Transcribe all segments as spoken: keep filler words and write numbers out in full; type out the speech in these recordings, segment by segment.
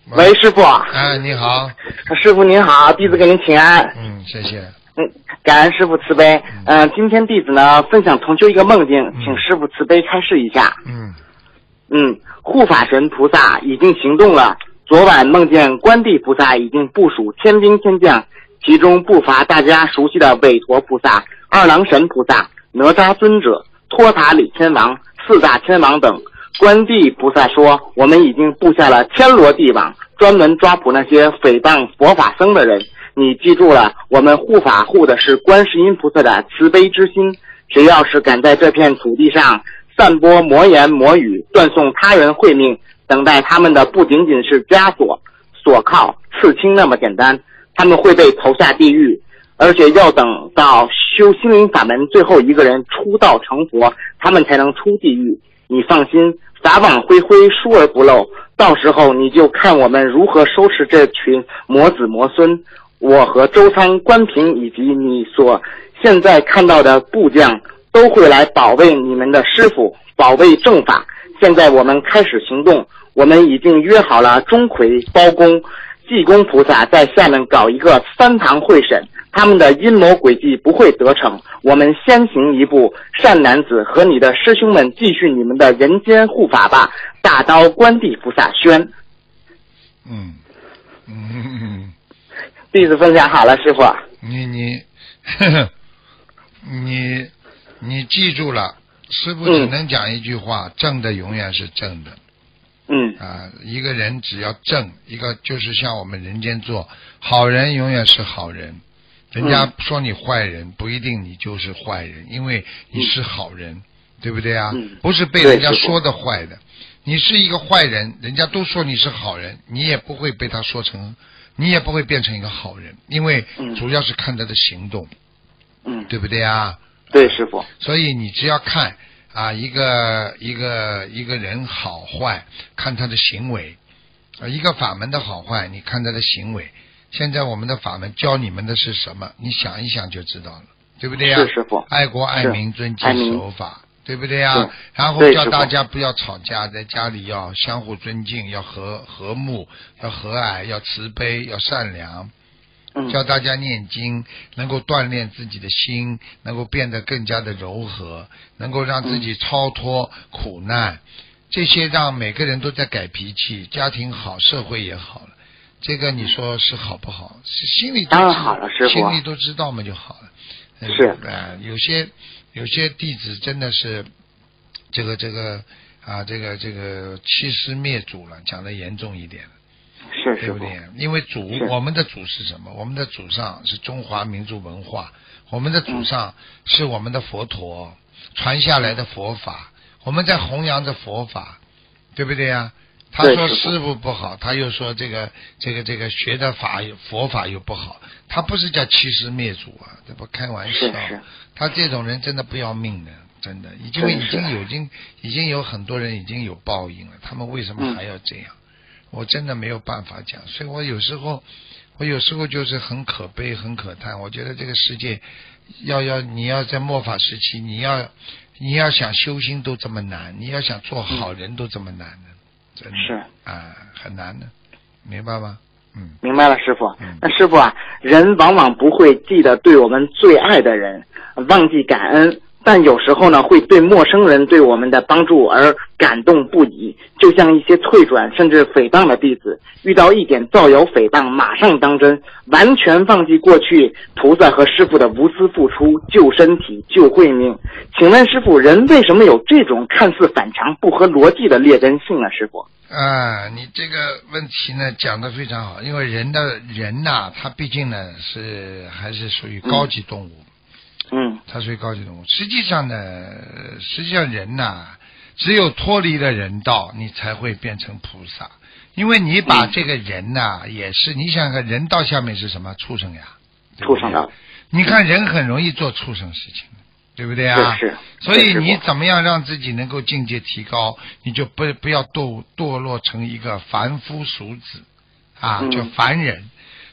喂，师傅。 哎，你好。 师傅您好，弟子给您请安。 嗯，谢谢。 嗯，感恩师傅慈悲。嗯、呃，今天弟子呢分享同修一个梦境，请师傅慈悲开示一下。 嗯。 嗯，护法神菩萨已经行动了。昨晚梦见观地菩萨已经部署天兵天将，其中不乏大家熟悉的韦陀菩萨、二郎神菩萨、哪吒尊者、托塔李天王、四大天王等。观地菩萨说，我们已经布下了天罗地网，专门抓捕那些诽谤佛法僧的人。你记住了，我们护法护的是观世音菩萨的慈悲之心。谁要是敢在这片土地上散播魔言魔语，断送他人慧命，等待他们的不仅仅是枷锁、锁铐、刺青那么简单，他们会被投下地狱，而且要等到修心灵法门最后一个人出道成佛，他们才能出地狱。你放心，法网恢恢，疏而不漏，到时候你就看我们如何收拾这群魔子魔孙。我和周仓、关平以及你所现在看到的部将都会来保卫你们的师父，保卫正法。现在我们开始行动，我们已经约好了钟馗、包公、济公菩萨在下面搞一个三堂会审，他们的阴谋诡计不会得逞。我们先行一步，善男子和你的师兄们继续你们的人间护法吧。大刀观地菩萨宣。 嗯嗯嗯， 弟子分享好了，师傅。 你你呵呵你你记住了，师傅只能讲一句话：嗯、正的永远是正的。 嗯啊，一个人只要正，一个就是像我们人间做好人，永远是好人。人家说你坏人，不一定你就是坏人，因为你是好人，嗯、对不对啊？ 嗯、 不是被人家说的坏的。你是一个坏人，人家都说你是好人，你也不会被他说成，你也不会变成一个好人，因为主要是看他的行动， 嗯， 对不对啊？ 对，师傅。 所以你只要看啊，一个一个一个人好坏，看他的行为，啊，一个法门的好坏，你看他的行为。现在我们的法门教你们的是什么？你想一想就知道了，对不对呀？ 是师傅。 爱国爱民，遵纪守法，对不对呀？然后叫大家不要吵架，在家里要相互尊敬，要和和睦，要和蔼，要慈悲，要善良。 嗯、 教大家念经，能够锻炼自己的心，能够变得更加的柔和，能够让自己超脱苦难。嗯、这些让每个人都在改脾气，家庭好，社会也好了。这个你说是好不好？是心里当然好了，师傅， 心里都知道嘛就好了。 是啊、呃，有些有些弟子真的是这个这个啊，这个这个欺师灭祖了，讲的严重一点。 是对不对？因为祖，我们的祖是什么？我们的祖上是中华民族文化，我们的祖上是我们的佛陀传下来的佛法，我们在弘扬着佛法，对不对呀？他说师父不好，他又说这个这个这个学的法佛法又不好，他不是叫欺师灭祖啊，这不开玩笑。 是是他这种人真的不要命的，真的，因为已经有已经已经有很多人已经有报应了，他们为什么还要这样？嗯，我真的没有办法讲，所以我有时候，我有时候就是很可悲、很可叹。我觉得这个世界，要要你要在末法时期，你要你要想修心都这么难，你要想做好人都这么难的，真的是啊，很难的，明白吗？嗯， 明白了，师傅。 嗯、 那师傅啊，人往往不会记得对我们最爱的人，忘记感恩。但有时候呢，会对陌生人对我们的帮助而感动不已，就像一些退转甚至诽谤的弟子，遇到一点造谣诽谤，马上当真，完全忘记过去菩萨和师父的无私付出，救身体、救慧命。请问师父，人为什么有这种看似反常、不合逻辑的劣根性呢？师父啊，你这个问题呢讲得非常好，因为人的人呐、啊，他毕竟呢是还是属于高级动物。嗯嗯， 它属于高级动物。实际上呢，实际上人呐、啊，只有脱离了人道，你才会变成菩萨。因为你把这个人呐、啊嗯，也是你想看人道下面是什么？畜生呀， 畜生道。 你看人很容易做畜生事情，对不对啊？ 是是。 所以你怎么样让自己能够境界提高？你就不不要堕堕落成一个凡夫俗子啊， 嗯、 叫凡人。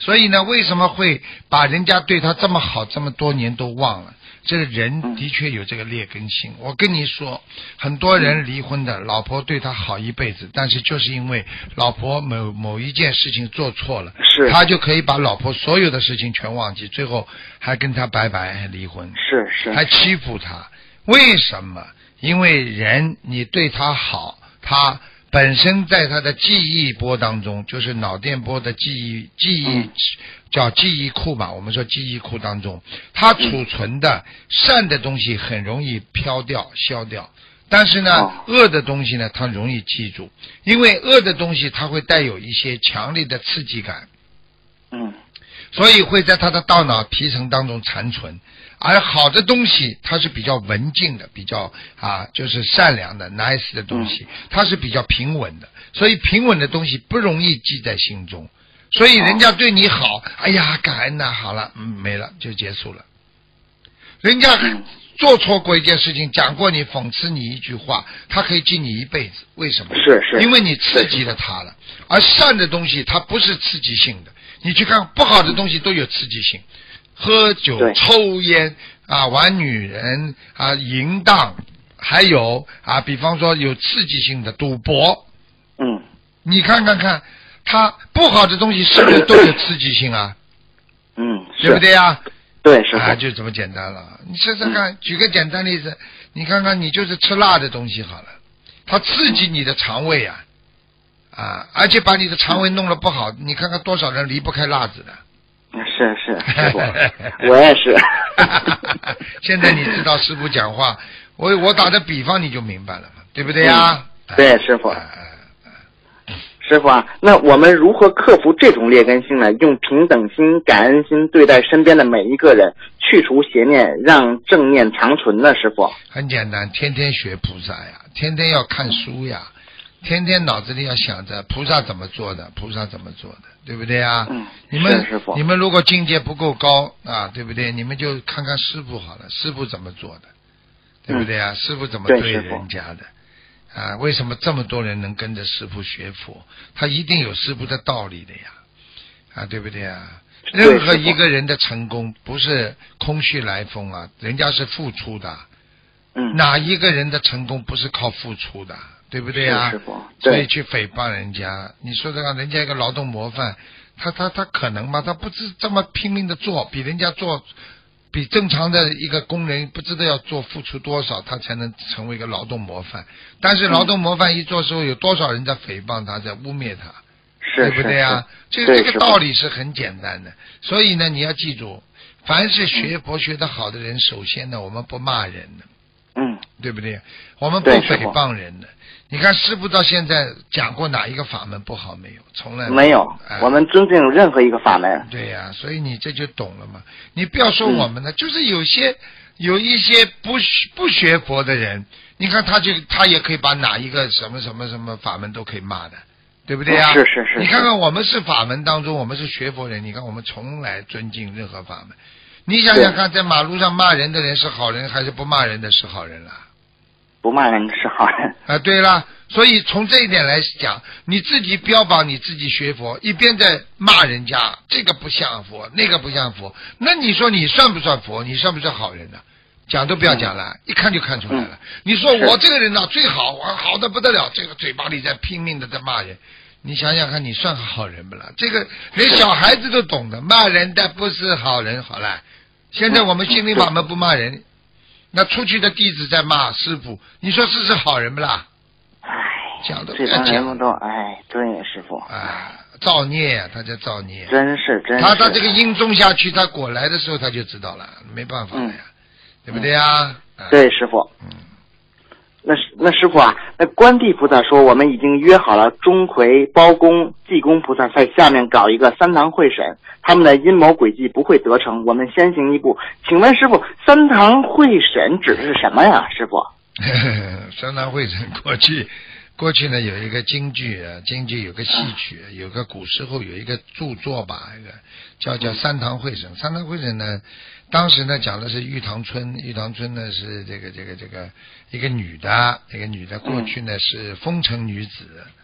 所以呢，为什么会把人家对他这么好这么多年都忘了？这个人的确有这个劣根性。我跟你说，很多人离婚的，老婆对他好一辈子，但是就是因为老婆某某一件事情做错了， 是他就可以把老婆所有的事情全忘记，最后还跟他拜拜，还离婚， 是是， 还欺负他。为什么？因为人你对他好，他本身在他的记忆波当中，就是脑电波的记忆记忆、嗯、叫记忆库嘛，我们说记忆库当中，它储存的善的东西很容易飘掉消掉，但是呢、哦、恶的东西呢它容易记住，因为恶的东西它会带有一些强烈的刺激感， 嗯， 所以会在他的大脑皮层当中残存。而好的东西它是比较文静的，比较啊就是善良的 nice 的东西，它是比较平稳的，所以平稳的东西不容易记在心中，所以人家对你好，哎呀感恩呐、啊，好了，嗯，没了就结束了。人家做错过一件事情，讲过你讽刺你一句话，他可以记你一辈子。为什么？ 是是， 因为你刺激了他了。而善的东西它不是刺激性的，你去看不好的东西都有刺激性。喝酒、抽烟啊，玩女人啊，淫荡，还有啊，比方说有刺激性的赌博， 嗯， 你看看看，它不好的东西是不是都有刺激性啊？ 嗯， 对不对呀、啊？ 对，是啊，就这么简单了。你试试看，嗯、举个简单例子，你看看，你就是吃辣的东西好了，它刺激你的肠胃啊，啊，而且把你的肠胃弄得不好，你看看多少人离不开辣子的。 是是，师傅，我也是。 现在你知道师傅讲话，我我打的比方你就明白了嘛，对不对呀、 嗯？对，师傅。师傅啊，那我们如何克服这种劣根性呢？用平等心、感恩心对待身边的每一个人，去除邪念，让正念长存呢？师傅。 很简单，天天学菩萨呀，天天要看书呀。天天脑子里要想着菩萨怎么做的，菩萨怎么做的，对不对啊？ 嗯， 你们你们如果境界不够高啊，对不对？你们就看看师父好了，师父怎么做的，对不对啊？嗯、师父怎么对人家的啊？为什么这么多人能跟着师父学佛？他一定有师父的道理的呀，啊，对不对啊？任何一个人的成功不是空穴来风啊，人家是付出的。 嗯， 哪一个人的成功不是靠付出的？对不对啊？所以去诽谤人家，你说这个人家一个劳动模范，他他他可能吗？他不是这么拼命的做，比人家做，比正常的一个工人不知道要做付出多少，他才能成为一个劳动模范。但是劳动模范一做时候，有多少人在诽谤他，在污蔑他， 是对不对啊？这个这个道理是很简单的。所以呢，你要记住，凡是学佛学得好的人，首先呢，我们不骂人的， 嗯， 对不对？我们不诽谤人的。你看师父到现在讲过哪一个法门不好没有？从来没有、哎、我们尊敬任何一个法门。 对呀、啊，所以你这就懂了嘛。你不要说我们呢、嗯、就是有些有一些不不学佛的人，你看他就他也可以把哪一个什么什么什么法门都可以骂的，对不对啊？ 是是是。 你看看我们是法门当中，我们是学佛人，你看我们从来尊敬任何法门。你想想看，在马路上骂人的人是好人，还是不骂人的是好人了？ 不骂人是好人啊！对了，所以从这一点来讲，你自己标榜你自己学佛，一边在骂人家这个不像佛，那个不像佛，那你说你算不算佛？你算不算好人呢？讲都不要讲了，嗯、一看就看出来了。嗯、你说我这个人呢、啊、最好，我好的不得了，这个嘴巴里在拼命的在骂人，你想想看，你算好人不啦？这个连小孩子都懂得，骂人的不是好人。好了，现在我们心灵法门不骂人。那出去的弟子在骂师父，你说这是好人不啦？ 哎， 讲都这帮人们都哎，对师父， 哎，造孽啊，他叫造孽， 真是真是。 他他这个因种下去，他果来的时候他就知道了，没办法了呀，嗯、对不对呀？ 嗯、对，师父。 嗯。 那那师父啊，那观地菩萨说我们已经约好了钟馗、包公、济公菩萨在下面搞一个三堂会审，他们的阴谋诡计不会得逞，我们先行一步。请问师父，三堂会审指的是什么呀？师父？ 三堂会审过去过去呢有一个京剧啊，京剧有个戏曲，有个古时候有一个著作吧，一个叫叫三堂会审。三堂会审呢，当时呢讲的是玉堂春，玉堂春呢是这个这个这个一个女的，一个女的过去呢是风尘女子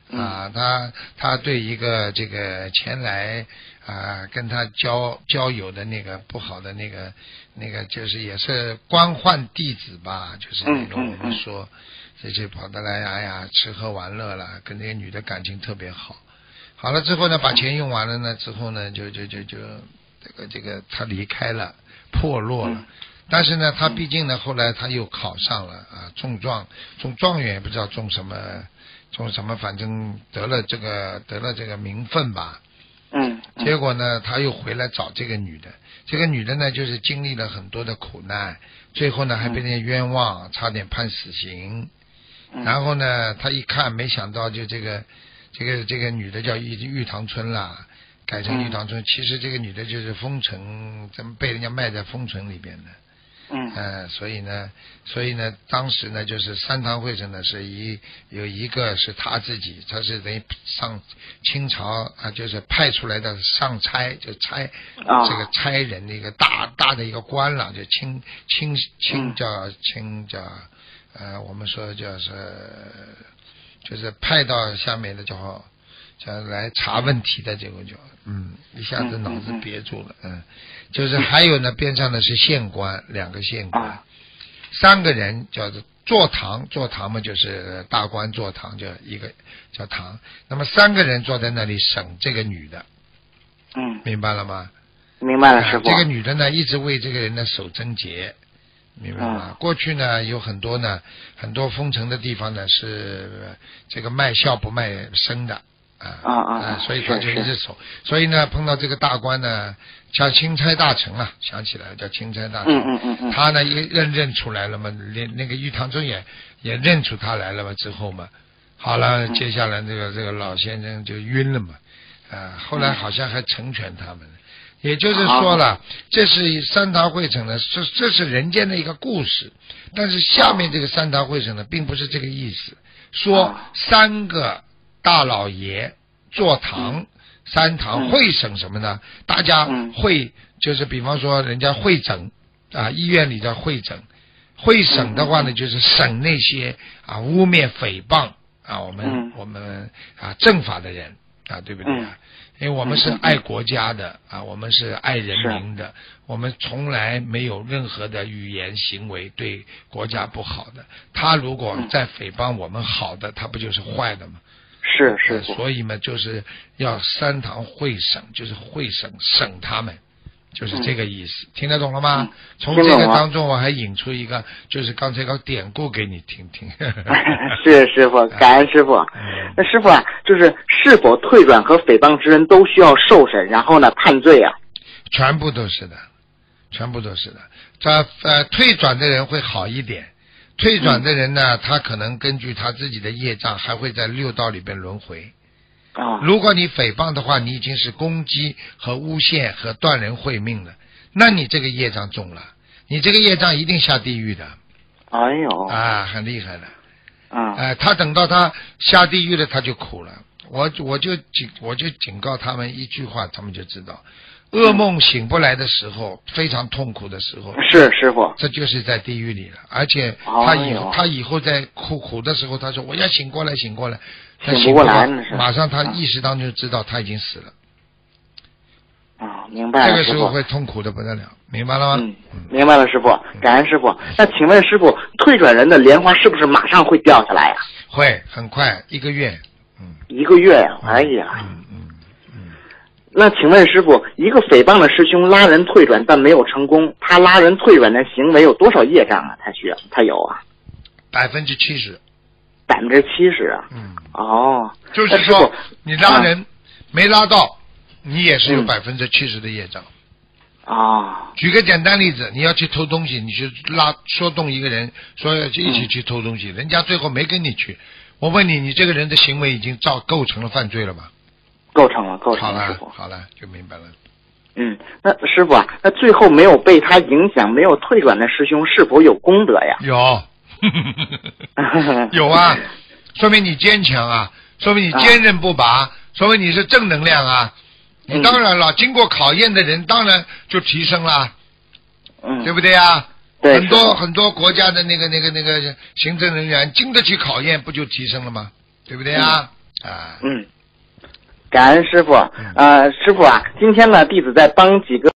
啊，他他对一个这个前来啊跟他交交友的那个不好的那个那个就是也是官宦弟子吧，就是那种我们说这些跑得来哎呀吃喝玩乐了，跟那个女的感情特别好。好了之后呢，把钱用完了呢之后呢，就就就就这个这个他离开了，破落了。但是呢，他毕竟呢，后来他又考上了啊，中状中状元，也不知道中什么。中什么，反正得了这个得了这个名分吧。 嗯。 结果呢，他又回来找这个女的。这个女的呢，就是经历了很多的苦难，最后呢还被人家冤枉，差点判死刑。 嗯。 然后呢，他一看，没想到就这个这个这个女的叫玉玉堂春啦，改成玉堂春。嗯、其实这个女的就是封城，怎么被人家卖在封城里边的。 嗯， 呃，所以呢，所以呢，当时呢，就是三堂会审呢，是一有一个是他自己，他是等于上清朝啊，就是派出来的上差，就差、啊、这个差人的一个大大的一个官了，就清清清叫清叫呃，我们说叫是就是派到下面的叫叫来查问题的这个叫嗯，一下子脑子憋住了，嗯。嗯就是还有呢，边上的是县官，两个县官，啊、三个人叫做坐堂，坐堂嘛就是大官坐堂，就一个叫堂。那么三个人坐在那里审这个女的， 嗯， 明白了吗？ 明白了，师傅。 这个女的呢，一直为这个人呢守贞节，明白吗？嗯、过去呢有很多呢，很多封城的地方呢是这个卖笑不卖身的。啊啊啊、 呃！所以他就一直守，所以呢，碰到这个大官呢，叫钦差大臣啊，想起来了，叫钦差大臣。 嗯嗯嗯嗯。他呢一认认出来了嘛，连那个玉堂春也也认出他来了嘛，之后嘛，好了，嗯、接下来这个这个老先生就晕了嘛，啊、呃，后来好像还成全他们。嗯、也就是说了，这是三堂会审呢，这这是人间的一个故事，但是下面这个三堂会审呢，并不是这个意思，说三个。大老爷坐堂，嗯、三堂会审什么呢？嗯、大家会就是比方说人家会诊啊，医院里的会诊，会审的话呢，就是审那些啊污蔑诽谤啊我们、嗯、我们啊正法的人啊，对不对啊？因为我们是爱国家的啊，我们是爱人民的，我们从来没有任何的语言行为对国家不好的。他如果在诽谤我们好的，他不就是坏的吗？ 是是， 所以嘛，就是要三堂会审，就是会审审他们，就是这个意思，嗯、听得懂了吗？嗯、从这个当中，我还引出一个，就是刚才个典故给你听听。 是师傅，感恩师傅。嗯、那师傅啊，就是是否退转和诽谤之人都需要受审，然后呢判罪啊？ 全部都是的，全部都是的。这呃退转的人会好一点。退转的人呢，嗯、他可能根据他自己的业障，还会在六道里边轮回。 啊， 如果你诽谤的话，你已经是攻击和诬陷和断人慧命了，那你这个业障重了，你这个业障一定下地狱的。 哎呦， 啊，很厉害的。 啊， 哎、呃，他等到他下地狱了，他就苦了。我我就警我就警告他们一句话，他们就知道。噩梦醒不来的时候，非常痛苦的时候， 是师傅， 这就是在地狱里了。而且他以后、哦、他以后在苦苦的时候，他说我要醒过来，醒过来，他醒不过来， 马上他意识当中就知道他已经死了。 啊、哦，明白了。 这个时候会痛苦的不得了，明白了吗？ 嗯，明白了，师傅，感恩师傅。那请问师傅，退转人的莲花是不是马上会掉下来呀、啊？ 会，很快，一个月。嗯， 一个月呀、啊，哎呀。 嗯嗯。 那请问师傅，一个诽谤的师兄拉人退转但没有成功，他拉人退转的行为有多少业障啊？他需要他有啊？ 百分之七十。 百分之七十啊？ 嗯。 哦， 就是说你拉人、啊、没拉到，你也是有百分之七十的业障。 啊、哦。 举个简单例子，你要去偷东西，你去拉说动一个人，说要一起去偷东西，嗯、人家最后没跟你去，我问你，你这个人的行为已经造构成了犯罪了吗？ 构成了，构成了， 好了， 师傅， 好了，就明白了。 嗯，那师傅啊，那最后没有被他影响、没有退转的师兄，是否有功德呀？ 有，有啊，说明你坚强啊，说明你坚韧不拔，啊、说明你是正能量啊。你当然了，嗯、经过考验的人，当然就提升了， 嗯， 对不对啊？ 对， 很多很多国家的那个那个那个行政人员经得起考验，不就提升了吗？对不对啊？ 啊。 嗯，感恩师傅。呃，师傅啊，今天呢，弟子再帮几个